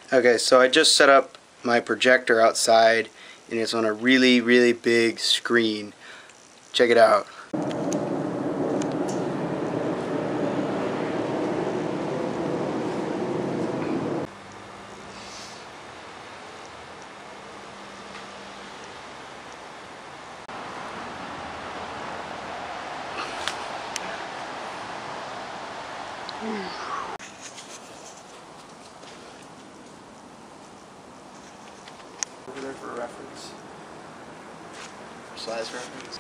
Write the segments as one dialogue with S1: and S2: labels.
S1: Okay, so I just set up my projector outside and it's on a really big screen. Check it out. Over there for reference. For size reference.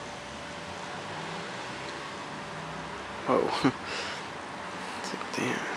S1: Whoa. It's like, damn.